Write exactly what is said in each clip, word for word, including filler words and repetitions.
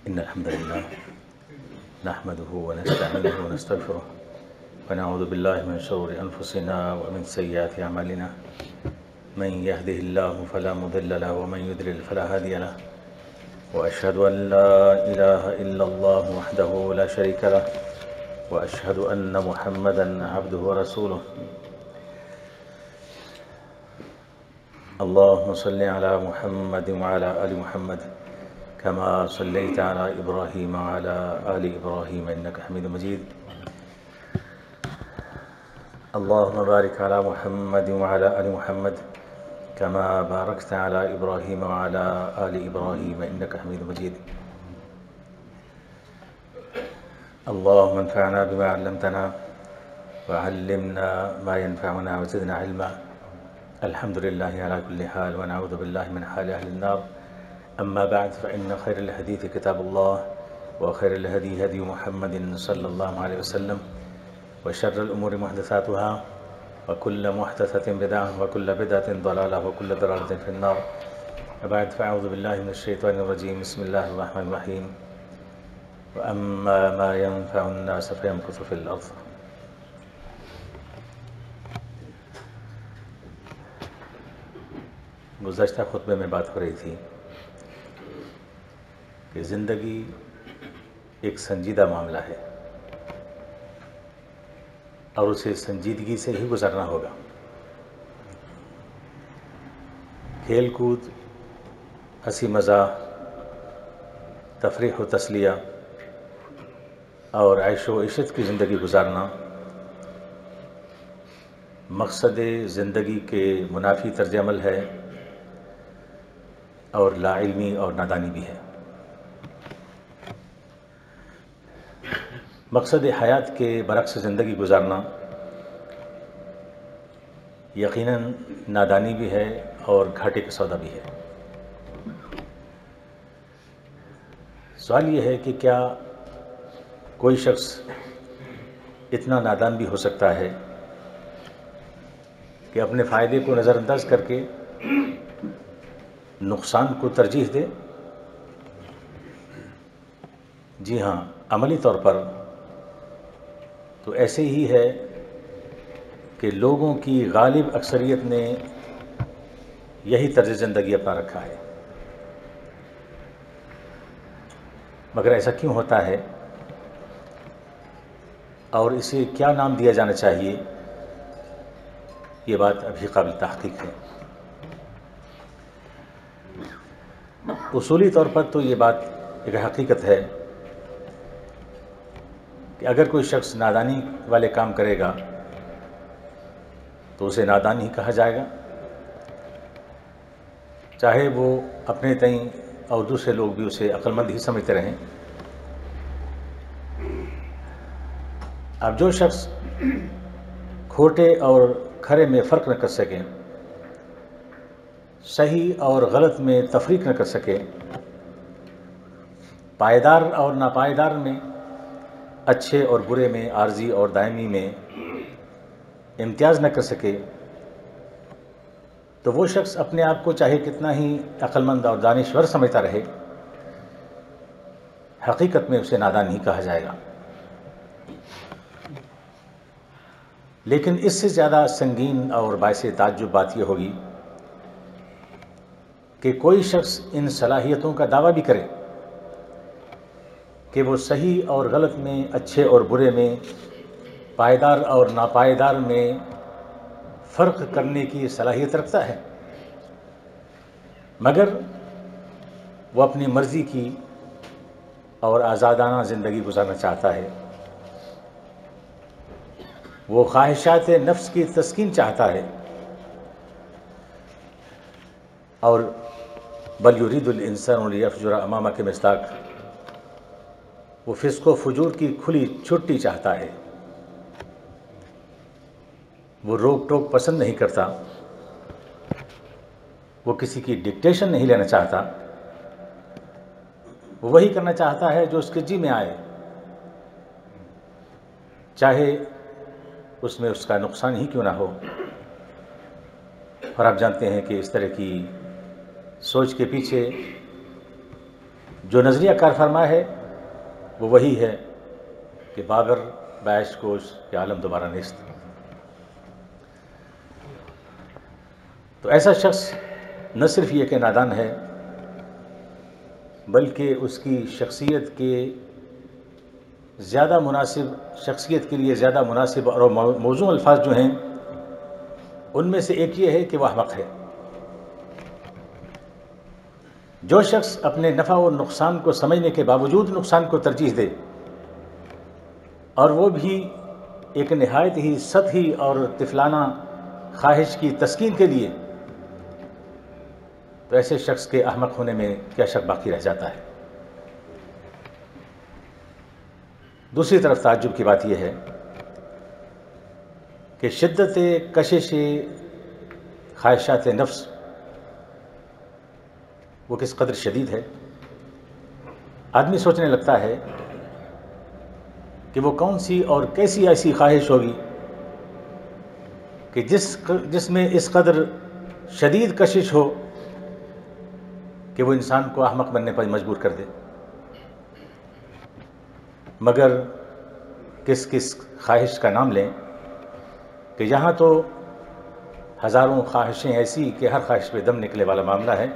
إن الحمد لله نحمده ونستعينه ونستغفره ونعوذ بالله من شرور أنفسنا ومن سيئات أعمالنا من يهده الله فلا مضل له ومن يضلل فلا هادي له وأشهد أن لا إله إلا الله وحده لا شريك له وأشهد أن محمدًا عبده ورسوله اللهم صل على محمد وعلى آل محمد كما صليت على إبراهيم وعلى آل إبراهيم إنك حميد مجيد اللهم بارك على محمد وعلى آل محمد كما باركت على إبراهيم وعلى آل إبراهيم إنك حميد مجيد اللهم انفعنا بما علمتنا وعلمنا ما ينفعنا وزدنا علما الحمد لله على كل حال ونعوذ بالله من حال أهل النار أما بعد فإن خير الحديث كتاب الله وخير الهدي هدي محمد صلى الله عليه وسلم وشر الأمور محدثاتها وكل محدثة بدعة وكل بدعة ضلالة وكل ضلالة في النار وبعد فأعوذ بالله من الشيطان الرجيم بسم الله الرحمن الرحيم وأما ما ينفع الناس فيمكث في الأرض گزشتہ خطبے میں بات ہو رہی تھی کہ زندگی ایک سنجیدہ معاملہ ہے اور اسے سنجیدگی سے ہی گزارنا ہوگا. کھیل کود، ہنسی مزاح، تفریح و تسلیہ اور عیش و عشرت کی زندگی گزارنا مقصد زندگی کے منافی طرز عمل ہے اور لا علمی اور نادانی بھی ہے. مقصد حیات کے برعکس زندگی گزارنا یقیناً نادانی بھی ہے اور گھاٹے کا سودا بھی ہے. سوال یہ ہے کہ کیا کوئی شخص اتنا نادان بھی ہو سکتا ہے کہ اپنے فائدے کو نظر انداز کر کے نقصان کو ترجیح دے؟ جی ہاں، عملی طور پر تو ایسے ہی ہے کہ لوگوں کی غالب اکثریت نے یہی طرز زندگی اپنا رکھا ہے. مگر ایسا کیوں ہوتا ہے اور اسے کیا نام دیا جانا چاہیے، یہ بات ابھی قابل تحقیق ہے. اصولی طور پر تو یہ بات ایک حقیقت ہے کہ اگر کوئی شخص نادانی والے کام کرے گا تو اسے نادان ہی کہا جائے گا، چاہے وہ اپنے تئیں اور دوسرے لوگ بھی اسے عقل مند ہی سمجھتے رہیں. اب جو شخص کھوٹے اور کھرے میں فرق نہ کر سکے، صحیح اور غلط میں تفریق نہ کر سکے، پائیدار اور ناپائیدار میں، اچھے اور برے میں، عارضی اور دائمی میں امتیاز نہ کر سکے، تو وہ شخص اپنے آپ کو چاہے کتنا ہی عقل مند اور دانشور سمجھتا رہے، حقیقت میں اسے نادان ہی کہا جائے گا. لیکن اس سے زیادہ سنگین اور باعث تعجب بات یہ ہوگی کہ کوئی شخص ان صلاحیتوں کا دعویٰ بھی کرے کہ وہ صحیح اور غلط میں، اچھے اور برے میں، پائیدار اور ناپائیدار میں فرق کرنے کی صلاحیت رکھتا ہے، مگر وہ اپنی مرضی کی اور آزادانہ زندگی گزارنا چاہتا ہے. وہ خواہشات نفس کی تسکین چاہتا ہے اور بل یرید الانسان لیفجر امامہ کے مصداق وہ فسق و فجور کی کھلی چھٹی چاہتا ہے. وہ روک ٹوک پسند نہیں کرتا، وہ کسی کی ڈکٹیشن نہیں لینا چاہتا، وہ وہی کرنا چاہتا ہے جو اس کے جی میں آئے، چاہے اس میں اس کا نقصان ہی کیوں نہ ہو. اور آپ جانتے ہیں کہ اس طرح کی سوچ کے پیچھے جو نظریہ کار فرما ہے وہ وہی ہے کہ بابر بعش کوش کہ عالم دوبارہ نیست. تو ایسا شخص نہ صرف یہ کہ نادان ہے بلکہ اس کی شخصیت کے زیادہ مناسب شخصیت کے لیے زیادہ مناسب اور موزوں الفاظ جو ہیں ان میں سے ایک یہ ہے کہ وہ احمق ہے. جو شخص اپنے نفع و نقصان کو سمجھنے کے باوجود نقصان کو ترجیح دے اور وہ بھی ایک نہایت ہی سطحی اور طفلانہ خواہش کی تسکین کے لیے، تو ایسے شخص کے احمق ہونے میں کیا شک باقی رہ جاتا ہے. دوسری طرف تعجب کی بات یہ ہے کہ شدت کشش خواہشات نفس وہ کس قدر شدید ہے. آدمی سوچنے لگتا ہے کہ وہ کون سی اور کیسی ایسی خواہش ہوگی کہ جس جس میں اس قدر شدید کشش ہو کہ وہ انسان کو احمق بننے پر مجبور کر دے. مگر کس کس خواہش کا نام لیں کہ یہاں تو ہزاروں خواہشیں ایسی کہ ہر خواہش پہ دم نکلے والا معاملہ ہے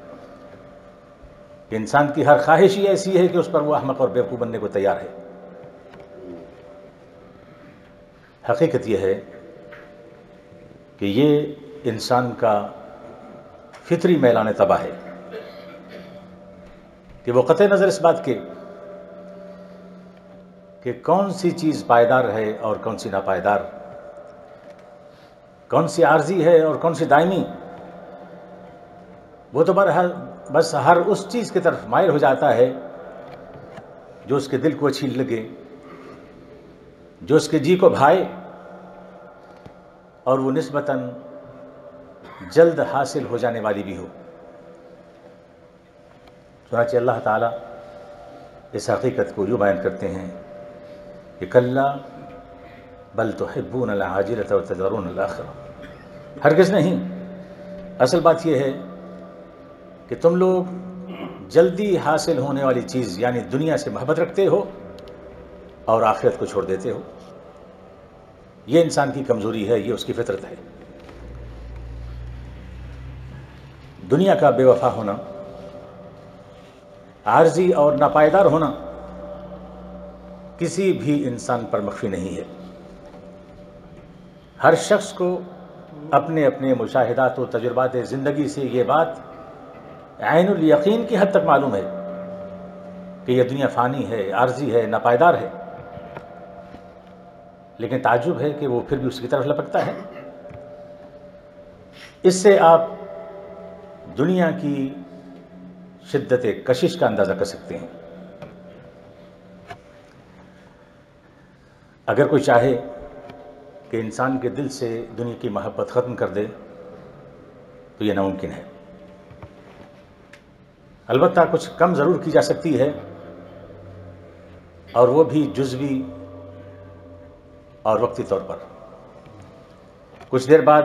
کہ انسان کی ہر خواہش ہی ایسی ہے کہ اس پر وہ احمق اور بیوقوف بننے کو تیار ہے. حقیقت یہ ہے کہ یہ انسان کا فطری میلان طبع ہے کہ وہ قطع نظر اس بات کے کہ کون سی چیز پائیدار ہے اور کون سی ناپائیدار، کون سی عارضی ہے اور کون سی دائمی، وہ تو بہرحال بس ہر اس چیز کی طرف مائل ہو جاتا ہے جو اس کے دل کو اچھی لگے، جو اس کے جی کو بھائے اور وہ نسبتاً جلد حاصل ہو جانے والی بھی ہو. چنانچہ اللہ تعالیٰ اس حقیقت کو یوں بیان کرتے ہیں کہ کلا بل تحبون العاجلۃ وتذرون الآخرہ. ہرگز نہیں، اصل بات یہ ہے کہ تم لوگ جلدی حاصل ہونے والی چیز یعنی دنیا سے محبت رکھتے ہو اور آخرت کو چھوڑ دیتے ہو. یہ انسان کی کمزوری ہے، یہ اس کی فطرت ہے. دنیا کا بے وفا ہونا، عارضی اور ناپائیدار ہونا کسی بھی انسان پر مخفی نہیں ہے. ہر شخص کو اپنے اپنے مشاہدات و تجربات زندگی سے یہ بات عین الیقین کی حد تک معلوم ہے کہ یہ دنیا فانی ہے، عارضی ہے، ناپائیدار ہے. لیکن تعجب ہے کہ وہ پھر بھی اس کی طرف لپکتا ہے. اس سے آپ دنیا کی شدت کشش کا اندازہ کر سکتے ہیں. اگر کوئی چاہے کہ انسان کے دل سے دنیا کی محبت ختم کر دے تو یہ ناممکن ہے. البتہ کچھ کم ضرور کی جا سکتی ہے اور وہ بھی جزوی اور وقتی طور پر. کچھ دیر بعد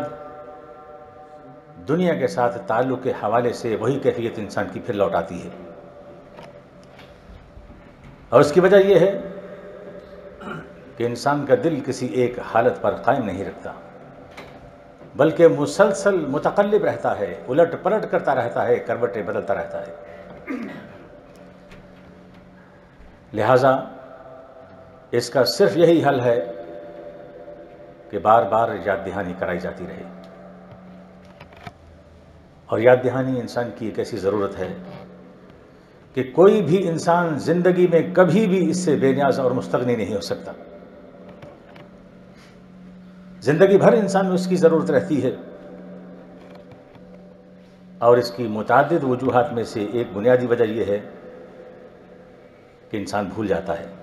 دنیا کے ساتھ تعلق کے حوالے سے وہی کیفیت انسان کی پھر لوٹ آتی ہے، اور اس کی وجہ یہ ہے کہ انسان کا دل کسی ایک حالت پر قائم نہیں رکھتا بلکہ مسلسل متقلب رہتا ہے، الٹ پلٹ کرتا رہتا ہے، کروٹیں بدلتا رہتا ہے. لہذا اس کا صرف یہی حل ہے کہ بار بار یاد دہانی کرائی جاتی رہے. اور یاد دہانی انسان کی ایک ایسی ضرورت ہے کہ کوئی بھی انسان زندگی میں کبھی بھی اس سے بے نیاز اور مستغنی نہیں ہو سکتا. زندگی بھر انسان میں اس کی ضرورت رہتی ہے، اور اس کی متعدد وجوہات میں سے ایک بنیادی وجہ یہ ہے کہ انسان بھول جاتا ہے.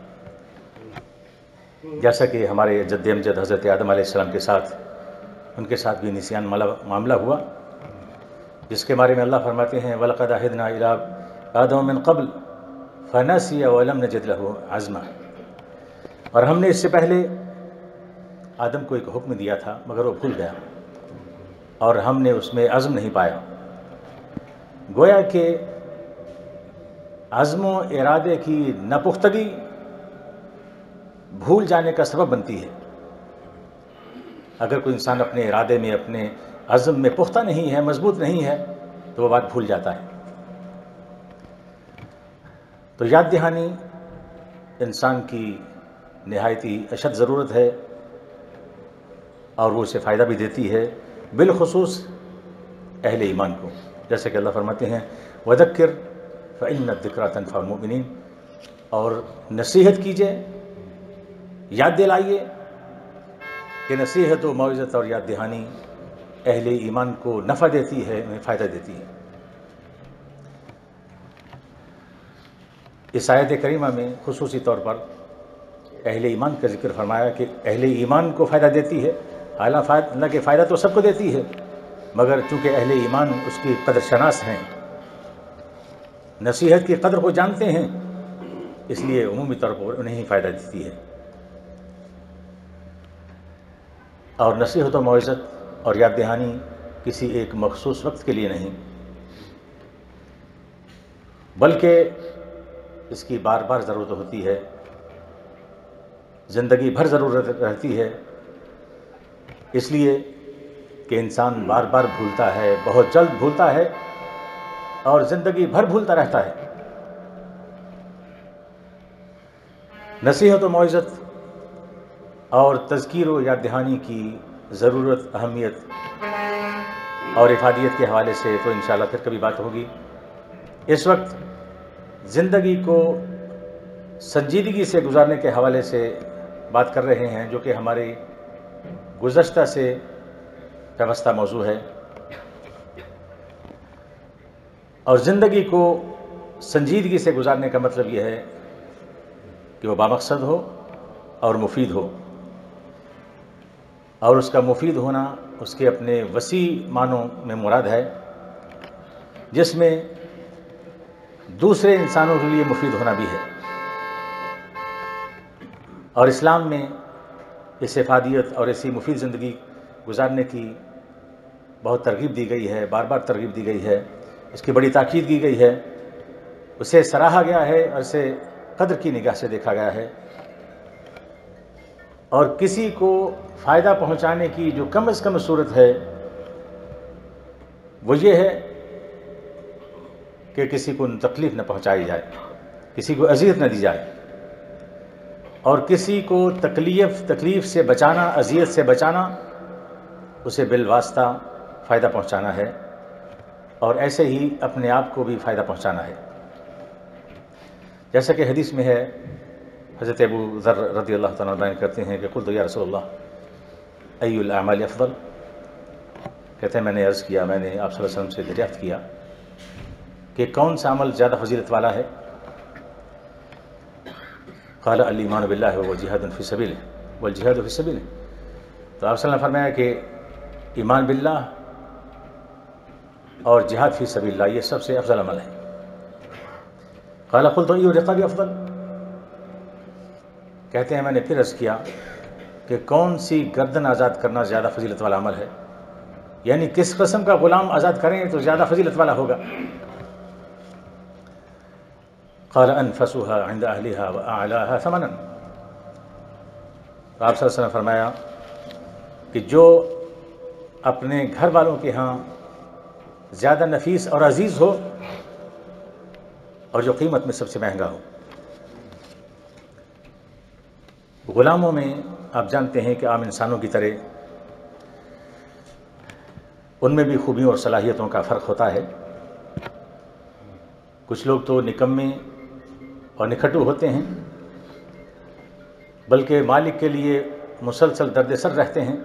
جیسا کہ ہمارے جد امجد حضرت آدم علیہ السلام کے ساتھ ان کے ساتھ بھی نسیان معاملہ ہوا، جس کے بارے میں اللہ فرماتے ہیں وَلَقَدْ عَهِدْنَا إِلَىٰ آدَمَ مِن قَبْلُ فَنَسِيَ وَلَمْ نَجِدْ لَهُ عَزْمًا. اور ہم نے اس سے پہلے آدم کو ایک حکم دیا تھا مگر وہ بھول گیا اور ہم نے اس میں عزم نہیں پایا. گویا کہ عزم و ارادے کی ناپختگی بھول جانے کا سبب بنتی ہے۔ اگر کوئی انسان اپنے ارادے میں، اپنے عزم میں پختہ نہیں ہے، مضبوط نہیں ہے، تو وہ بات بھول جاتا ہے۔ تو یاد دہانی انسان کی نہایت ہی اشد ضرورت ہے، اور وہ اسے فائدہ بھی دیتی ہے، بالخصوص اہل ایمان کو، جیسے کہ اللہ فرماتے ہیں وَذَكِّرْ فَإِنَّ الذِّكْرَىٰ تَنفَعُ الْمُؤْمِنِينَ، اور نصیحت کیجئے، یاد دلائیے کہ نصیحت و موعظت اور یاد دہانی اہل ایمان کو نفع دیتی ہے، انہیں فائدہ دیتی ہے۔ اس آیت کریمہ میں خصوصی طور پر اہل ایمان کا ذکر فرمایا کہ اہل ایمان کو فائدہ دیتی ہے۔ حالانکہ فائدہ تو سب کو دیتی ہے، مگر چونکہ اہل ایمان اس کی قدر شناس ہیں، نصیحت کی قدر کو جانتے ہیں، اس لیے عمومی طور پر انہیں ہی فائدہ دیتی ہے۔ اور نصیحت و موعظت اور یاد دہانی کسی ایک مخصوص وقت کے لیے نہیں، بلکہ اس کی بار بار ضرورت ہوتی ہے، زندگی بھر ضرورت رہتی ہے، اس لیے کہ انسان بار بار بھولتا ہے، بہت جلد بھولتا ہے، اور زندگی بھر بھولتا رہتا ہے۔ نصیحت و موعظت اور تذکیر و یاد دہانی کی ضرورت، اہمیت اور افادیت کے حوالے سے تو انشاءاللہ پھر کبھی بات ہوگی۔ اس وقت زندگی کو سنجیدگی سے گزارنے کے حوالے سے بات کر رہے ہیں، جو کہ ہماری گزشتہ سے وابستہ موضوع ہے، اور زندگی کو سنجیدگی سے گزارنے کا مطلب یہ ہے کہ وہ بامقصد ہو اور مفید ہو، اور اس کا مفید ہونا اس کے اپنے وسیع معنوں میں مراد ہے، جس میں دوسرے انسانوں کے لیے مفید ہونا بھی ہے۔ اور اسلام میں اس افادیت اور ایسی مفید زندگی گزارنے کی بہت ترغیب دی گئی ہے، بار بار ترغیب دی گئی ہے، اس کی بڑی تاکید کی گئی ہے، اسے سراہا گیا ہے اور اسے قدر کی نگاہ سے دیکھا گیا ہے۔ اور کسی کو فائدہ پہنچانے کی جو کم از کم صورت ہے وہ یہ ہے کہ کسی کو تکلیف نہ پہنچائی جائے، کسی کو اذیت نہ دی جائے، اور کسی کو تکلیف تکلیف سے بچانا، اذیت سے بچانا، اسے بالواسطہ فائدہ پہنچانا ہے، اور ایسے ہی اپنے آپ کو بھی فائدہ پہنچانا ہے۔ جیسا کہ حدیث میں ہے، حضرت ابو ذر رضی اللہ تعالیٰ عنہ بیان کرتے ہیں کہ قلت یا رسول اللہ ای الاعمال افضل، کہتے ہیں میں نے عرض کیا، میں نے آپ صلی اللہ علیہ وسلم سے دریافت کیا کہ کون سا عمل زیادہ فضیلت والا ہے؟ قال الایمان باللہ وجہاد فی سبیلہ والجہاد فی سبیلہ، تو آپ صلی اللہ علیہ وسلم نے فرمایا کہ ایمان باللہ اور جہاد فی سبیل اللہ یہ سب سے افضل عمل ہے۔ قال قلت ای الرقاب افضل، کہتے ہیں میں نے پھر عرض کیا کہ کون سی گردن آزاد کرنا زیادہ فضیلت والا عمل ہے، یعنی کس قسم کا غلام آزاد کریں تو زیادہ فضیلت والا ہوگا؟ قال انفسها عند اہلها واعلاها ثمنا، تو آپ صلی اللہ علیہ وسلم نے فرمایا کہ جو اپنے گھر والوں کے ہاں زیادہ نفیس اور عزیز ہو، اور جو قیمت میں سب سے مہنگا ہو۔ غلاموں میں آپ جانتے ہیں کہ عام انسانوں کی طرح ان میں بھی خوبیوں اور صلاحیتوں کا فرق ہوتا ہے۔ کچھ لوگ تو نکمے اور نکھٹو ہوتے ہیں، بلکہ مالک کے لیے مسلسل درد سر رہتے ہیں،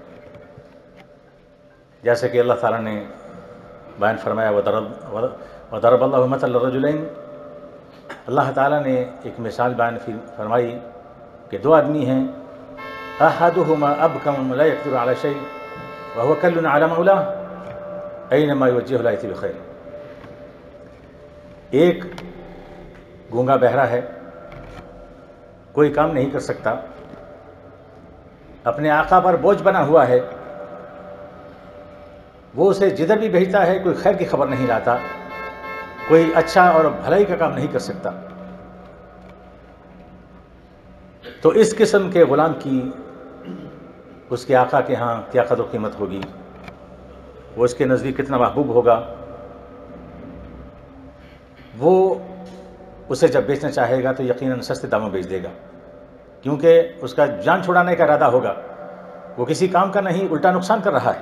جیسے کہ اللہ تعالیٰ نے بیان فرمایا وَضَرَبَ اللَّهُ مَثَلَ الرَّجُلَيْنِ، اللہ تعالیٰ نے ایک مثال بیان فرمائی کہ دو آدمی ہیں، أَحَدُهُمَا أَبْكَمُ لَا يَقْدِرُ عَلَى شَيْءٍ وَهُوَ كَلٌّ عَلَى مَوْلَاهُ أَيْنَمَا يُوَجِّهُهُ لَا يَأْتِي بِخَيْرٍ، ایک گونگا بہرا ہے، کوئی کام نہیں کر سکتا، اپنے آقا پر بوجھ بنا ہوا ہے، وہ اسے جدھر بھی بھیجتا ہے کوئی خیر کی خبر نہیں لاتا، کوئی اچھا اور بھلائی کا کام نہیں کر سکتا. تو اس قسم کے غلام کی اس کے آقا کے ہاں کیا قدر و قیمت ہوگی، وہ اس کے نزدیک کتنا محبوب ہوگا. وہ اسے جب بیچنا چاہے گا تو یقیناً سستے داموں بیچ دے گا، کیونکہ اس کا جان چھڑانے کا ارادہ ہوگا. وہ کسی کام کا نہیں، الٹا نقصان کر رہا ہے.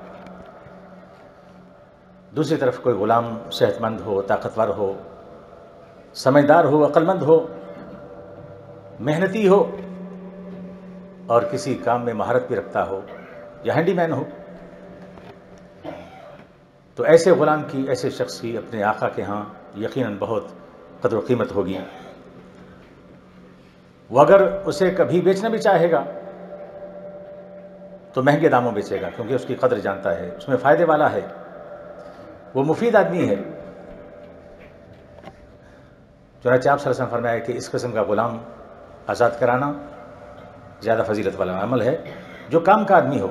دوسری طرف کوئی غلام صحت مند ہو، طاقتور ہو، سمجھدار ہو، عقل مند ہو، محنتی ہو اور کسی کام میں مہارت بھی رکھتا ہو یا ہینڈی مین ہو، تو ایسے غلام کی، ایسے شخص کی اپنے آقا کے ہاں یقیناً بہت قدر و قیمت ہوگی. وہ اگر اسے کبھی بیچنا بھی چاہے گا تو مہنگے داموں بیچے گا، کیونکہ اس کی قدر جانتا ہے، اس میں فائدے والا ہے، وہ مفید آدمی ہے. چنانچہ آپ صلی اللہ علیہ وسلم فرمایا کہ اس قسم کا غلام آزاد کرانا زیادہ فضیلت والا عمل ہے جو کام کا آدمی ہو.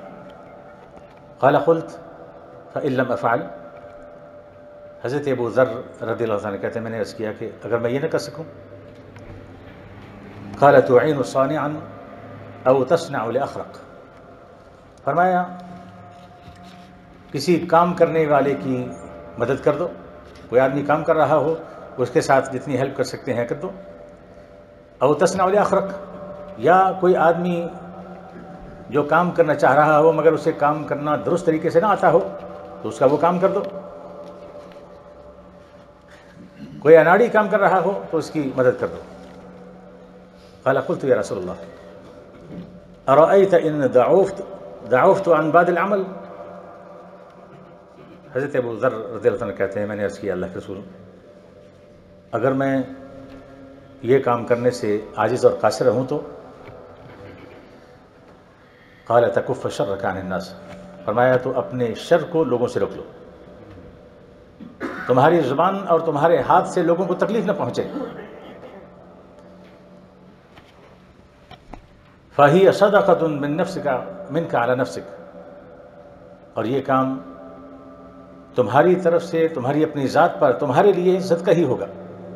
قال قلت فإن لم أفعل، حضرت ابو ذر رضی اللہ عنہ کہتے ہیں میں نے عرض کیا کہ اگر میں یہ نہ کر سکوں، قال تعین صانعا او تصنع لأخرق، فرمایا کسی کام کرنے والے کی مدد کر دو. کوئی آدمی کام کر رہا ہو، اس کے ساتھ جتنی ہیلپ کر سکتے ہیں کر دو. او تصنع لأخرق، یا کوئی آدمی جو کام کرنا چاہ رہا ہو مگر اسے کام کرنا درست طریقے سے نہ آتا ہو تو اس کا وہ کام کر دو. کوئی اناڑی کام کر رہا ہو تو اس کی مدد کر دو. قال قلت یا رسول اللہ ارأیت ان ضعفت ضعفت عن بعض العمل، حضرت ابو ذر رضی اللہ عنہ کہتے ہیں میں نے عرض کیا اللہ کے رسول، اگر میں یہ کام کرنے سے عاجز اور قاصر رہوں تو؟ قال تکف شرک عن الناس، فرمایا تو اپنے شر کو لوگوں سے روک لو، تمہاری زبان اور تمہارے ہاتھ سے لوگوں کو تکلیف نہ پہنچے. فَهِيَ صَدَقَةٌ مِّن نَفْسِكَ مِنْكَ عَلَى نَفْسِكَ، اور یہ کام تمہاری طرف سے تمہاری اپنی ذات پر تمہارے لیے صدقہ ہی ہوگا.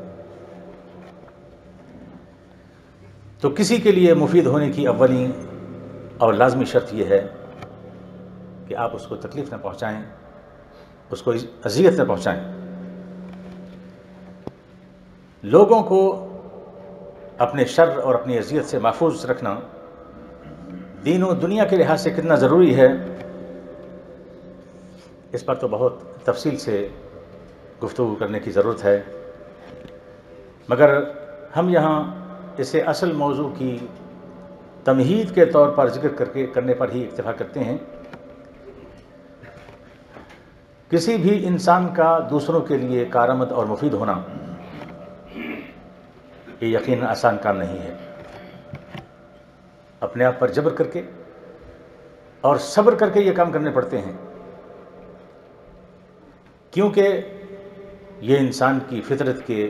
تو کسی کے لیے مفید ہونے کی اولین اور لازمی شرط یہ ہے کہ آپ اس کو تکلیف نہ پہنچائیں، اس کو اذیت نہ پہنچائیں. لوگوں کو اپنے شر اور اپنی اذیت سے محفوظ رکھنا دین و دنیا کے لحاظ سے کتنا ضروری ہے، اس پر تو بہت تفصیل سے گفتگو کرنے کی ضرورت ہے، مگر ہم یہاں اسے اصل موضوع کی تمہید کے طور پر ذکر کر کے کرنے پر ہی اکتفا کرتے ہیں. کسی بھی انسان کا دوسروں کے لیے کارآمد اور مفید ہونا یہ یقیناً آسان کام نہیں ہے. اپنے آپ پر جبر کر کے اور صبر کر کے یہ کام کرنے پڑتے ہیں، کیونکہ یہ انسان کی فطرت کے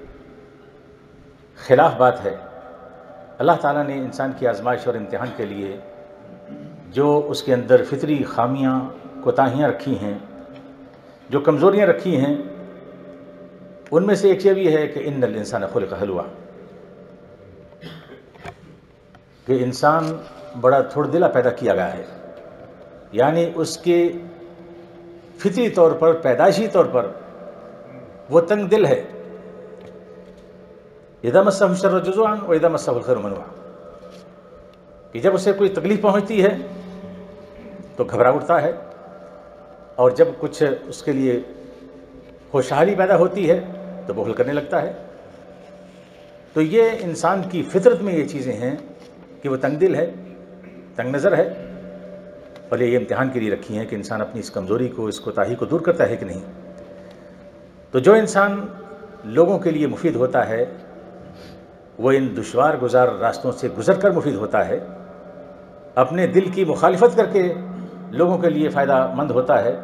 خلاف بات ہے. اللہ تعالیٰ نے انسان کی آزمائش اور امتحان کے لیے جو اس کے اندر فطری خامیاں، کوتاہیاں رکھی ہیں، جو کمزوریاں رکھی ہیں، ان میں سے ایک یہ بھی ہے کہ ان الانسان خلق ہلوعا، کہ انسان بڑا تھوڑ دلا پیدا کیا گیا ہے. یعنی اس کے فطری طور پر، پیدائشی طور پر وہ تنگ دل ہے. اذا مسہ الشر جزوعا واذا مسہ الخیر منوعا، کہ جب اسے کوئی تکلیف پہنچتی ہے تو گھبرا اٹھتا ہے، اور جب کچھ اس کے لیے خوشحالی پیدا ہوتی ہے تو بخل کرنے لگتا ہے. تو یہ انسان کی فطرت میں یہ چیزیں ہیں کہ وہ تنگ دل ہے، تنگ نظر ہے، اور یہ امتحان کے لیے رکھی ہیں کہ انسان اپنی اس کمزوری کو، اس کوتاہی کو دور کرتا ہے کہ نہیں. تو جو انسان لوگوں کے لیے مفید ہوتا ہے وہ ان دشوار گزار راستوں سے گزر کر مفید ہوتا ہے، اپنے دل کی مخالفت کر کے لوگوں کے لیے فائدہ مند ہوتا ہے.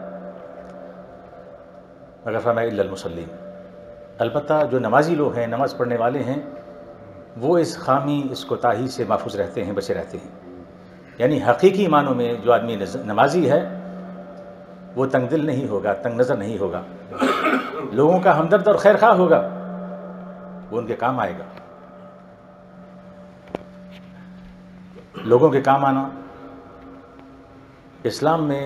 مگر فرمایا الا المصلین، البتہ جو نمازی لوگ ہیں، نماز پڑھنے والے ہیں، وہ اس خامی، اس کوتاہی سے محفوظ رہتے ہیں، بچے رہتے ہیں. یعنی حقیقی معنوں میں جو آدمی نمازی ہے وہ تنگ دل نہیں ہوگا، تنگ نظر نہیں ہوگا. لوگوں کا ہمدرد اور خیر خواہ ہوگا، وہ ان کے کام آئے گا۔ لوگوں کے کام آنا اسلام میں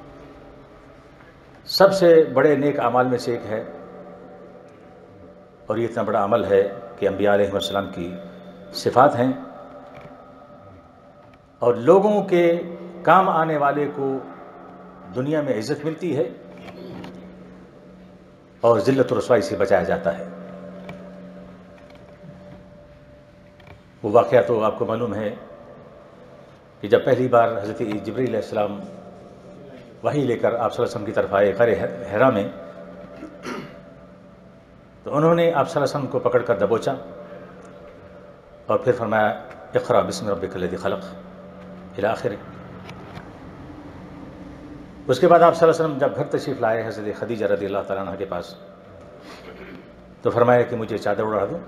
سب سے بڑے نیک اعمال میں سے ایک ہے، اور یہ اتنا بڑا عمل ہے کہ انبیاء علیہ السلام کی صفات ہیں، اور لوگوں کے کام آنے والے کو دنیا میں عزت ملتی ہے اور ذلت و رسوائی سے بچایا جاتا ہے۔ وہ واقعہ تو آپ کو معلوم ہے کہ جب پہلی بار حضرت جبریل علیہ السلام وحی لے کر آپ صلی اللہ علیہ وسلم کی طرف آئے غار حرا میں، تو انہوں نے آپ صلی اللہ علیہ وسلم کو پکڑ کر دبوچا اور پھر فرمایا اقرأ بسم ربک الذی خلق الی آخر۔ اس کے بعد آپ صلی اللہ علیہ وسلم جب گھر تشریف لائے حضرت خدیجہ رضی اللہ تعالیٰ عنہ کے پاس، تو فرمایا کہ مجھے چادر اڑا دو۔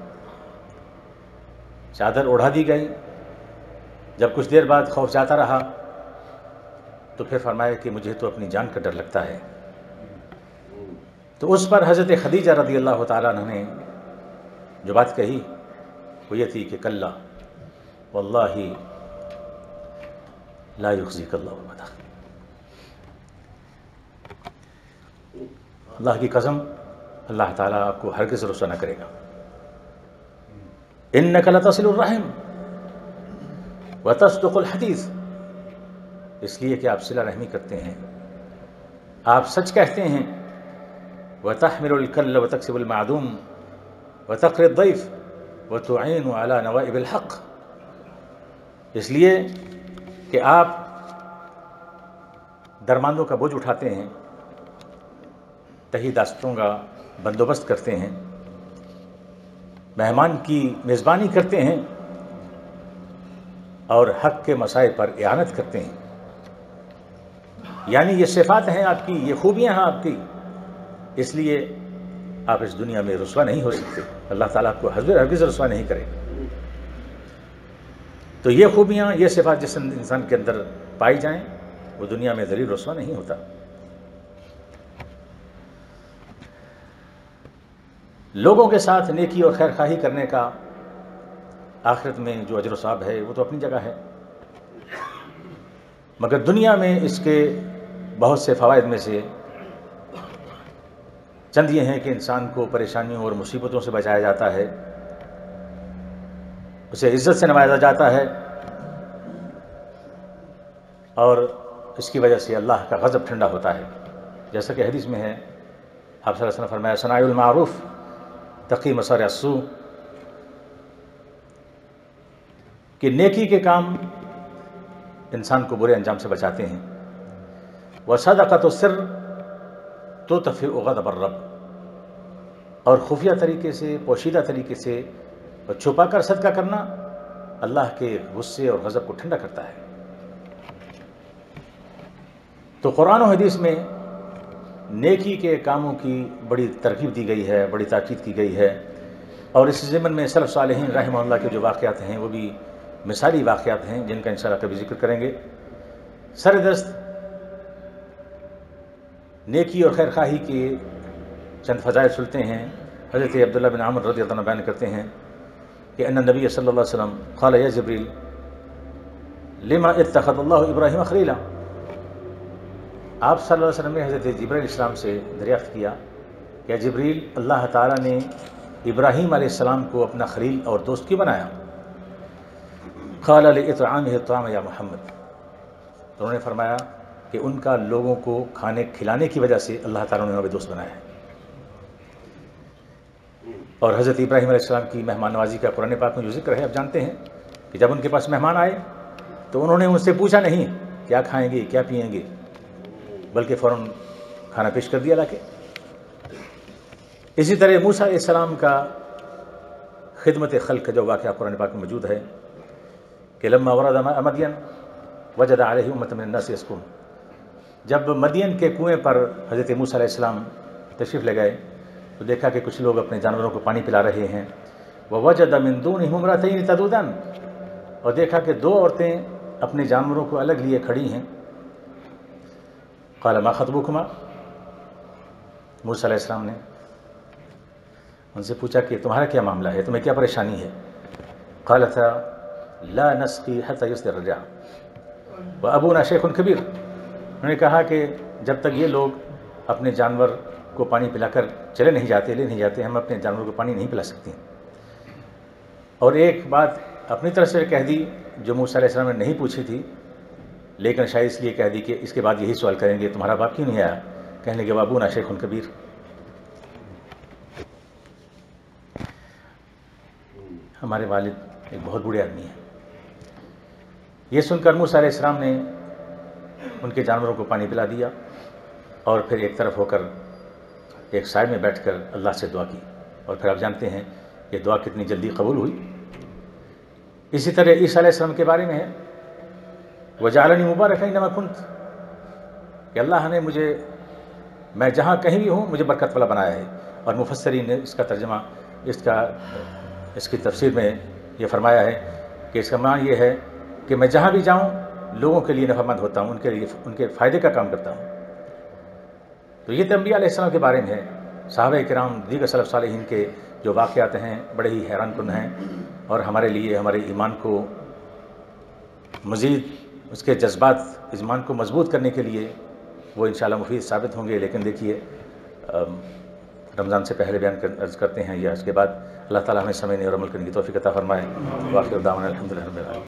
چادر اڑا دی گئی۔ جب کچھ دیر بعد خوف جاتا رہا تو پھر فرمایا کہ مجھے تو اپنی جان کا ڈر لگتا ہے۔ تو اس پر حضرت خدیجہ رضی اللہ تعالیٰ عنہ نے جو بات کہی وہ یہ تھی کہ کلا واللہ لا یخزیک اللہ ابدا، اللہ کی قسم اللہ تعالیٰ آپ کو ہرگز رسوا نہ کرے گا۔ انک لتصل الرحم وتصدق الحدیث، اس لیے کہ آپ صلہ رحمی کرتے ہیں، آپ سچ کہتے ہیں۔ وتحمل الکل وتکسب المعدوم وتقری الضیف وتعین علی نوائب الحق، اس لیے کہ آپ درماندوں کا بوجھ اٹھاتے ہیں، تہی داستوں کا بندوبست کرتے ہیں، مہمان کی میزبانی کرتے ہیں اور حق کے مسائل پر اعانت کرتے ہیں۔ یعنی یہ صفات ہیں آپ کی، یہ خوبیاں ہیں آپ کی، اس لیے آپ اس دنیا میں رسوا نہیں ہو سکتے، اللہ تعالیٰ آپ کو ہرگز رسوا نہیں کرے۔ تو یہ خوبیاں، یہ صفات جس انسان کے اندر پائی جائیں وہ دنیا میں ذلیل رسوا نہیں ہوتا۔ لوگوں کے ساتھ نیکی اور خیر خواہی کرنے کا آخرت میں جو اجر و ثواب ہے وہ تو اپنی جگہ ہے، مگر دنیا میں اس کے بہت سے فوائد میں سے چند یہ ہیں کہ انسان کو پریشانیوں اور مصیبتوں سے بچایا جاتا ہے، اسے عزت سے نوازا جاتا ہے، اور اس کی وجہ سے اللہ کا غضب ٹھنڈا ہوتا ہے۔ جیسا کہ حدیث میں ہے، آپ صلی اللہ علیہ وسلم نے فرمایا صنائع المعروف تقی مصارع السوء، کہ نیکی کے کام انسان کو برے انجام سے بچاتے ہیں۔ وصدقۃ السر تطفئ غضب الرب، اور خفیہ طریقے سے، پوشیدہ طریقے سے اور چھپا کر صدقہ کرنا اللہ کے غصے اور غضب کو ٹھنڈا کرتا ہے۔ تو قرآن و حدیث میں نیکی کے کاموں کی بڑی ترغیب دی گئی ہے، بڑی تاکید کی گئی ہے، اور اس ضمن میں سلف صالحین رحمہ اللہ کے جو واقعات ہیں وہ بھی مثالی واقعات ہیں جن کا انشاءاللہ کبھی ذکر کریں گے۔ سردست نیکی اور خیر خواہی کے چند فضائل سنتے ہیں۔ حضرت عبداللہ بن عمر رضی اللہ عنہ بیان کرتے ہیں کہ ان النبی صلی اللہ علیہ وسلم قال یا جبریل لما اتخذ اللہ ابراہیم خلیلا، آپ صلی اللہ علیہ وسلم نے حضرت جبریل علیہ السلام سے دریافت کیا کہ جبریل اللہ تعالیٰ نے ابراہیم علیہ السلام کو اپنا خلیل اور دوست کیوں بنایا؟ قال لإطعامه الطعام یا محمد، تو انہوں نے فرمایا کہ ان کا لوگوں کو کھانے کھلانے کی وجہ سے اللہ تعالیٰ نے انہیں دوست بنایا ہے۔ اور حضرت ابراہیم علیہ السلام کی مہمان نوازی کا قرآن پاک میں جو ذکر ہے آپ جانتے ہیں کہ جب ان کے پاس مہمان آئے تو انہوں نے ان سے پوچھا نہیں کیا کھائیں گے کیا پئیں گے، بلکہ فوراً کھانا پیش کر دیا لا کے۔ اسی طرح موسیٰ علیہ السلام کا خدمت خلق کا جو واقعہ قرآن پاک میں موجود ہے کہ لما ورد ماء مدین وجد علیہ امۃ من الناس یسقون، جب مدین کے کنویں پر حضرت موسیٰ علیہ السلام تشریف لے گئے تو دیکھا کہ کچھ لوگ اپنے جانوروں کو پانی پلا رہے ہیں۔ ووجد من دونہم امرأتین تذودان، اور دیکھا کہ دو عورتیں اپنے جانوروں کو الگ لیے کھڑی ہیں۔ قال ما خطبکما، موسیٰ علیہ السلام نے ان سے پوچھا کہ تمہارا کیا معاملہ ہے، تمہیں کیا پریشانی ہے؟ قالت لا نسقی حتی یصدر الرعاء وابونا شیخ کبیر. انہوں نے کہا کہ جب تک یہ لوگ اپنے جانور کو پانی پلا کر چلے نہیں جاتے، لے نہیں جاتے، ہم اپنے جانور کو پانی نہیں پلا سکتے. اور ایک بات اپنی طرف سے کہہ دی جو موسیٰ علیہ السلام نے نہیں پوچھی تھی، لیکن شاید اس لیے کہہ دی کہ اس کے بعد یہی سوال کریں گے تمہارا باپ کیوں نہیں آیا؟ کہنے لگے وابونا شیخ کبیر. ہمارے والد ایک بہت بوڑھے آدمی ہیں. یہ سن کر موسیٰ علیہ السلام نے ان کے جانوروں کو پانی پلا دیا اور پھر ایک طرف ہو کر ایک سائے میں بیٹھ کر اللہ سے دعا کی. اور پھر آپ جانتے ہیں کہ دعا کتنی جلدی قبول ہوئی. اسی طرح عیسیٰ علیہ السلام کے بارے میں ہے وَجَعَلَنِي مُبَارَكًا أَيْنَمَا كُنْتُ، کہ اللہ نے مجھے، میں جہاں کہیں بھی ہوں مجھے برکت والا بنایا ہے. اور مفسرین نے اس کا ترجمہ، اس کا اس کی تفسیر میں یہ فرمایا ہے کہ اس کا معنی یہ ہے کہ میں جہاں بھی جاؤں لوگوں کے لیے نفع مند ہوتا ہوں، ان کے لیے ان کے فائدے کا کام کرتا ہوں. تو یہ تو انبیاء علیہ السلام کے بارے میں ہے. صحابہ کرام، دیگر سلف صالحین کے جو واقعات ہیں بڑے ہی حیران کن ہیں، اور ہمارے لیے ہمارے ایمان کو مزید اس کے جذبات، ایمان کو مضبوط کرنے کے لیے وہ انشاءاللہ مفید ثابت ہوں گے. لیکن دیکھیے رمضان سے پہلے بیان کر عرض کرتے ہیں یا اس کے بعد، اللہ تعالیٰ ہمیں سمجھنے اور عمل کرنے کی توفیق عطا فرمائے. واخر دعوانا الحمدللہ رب العالمین.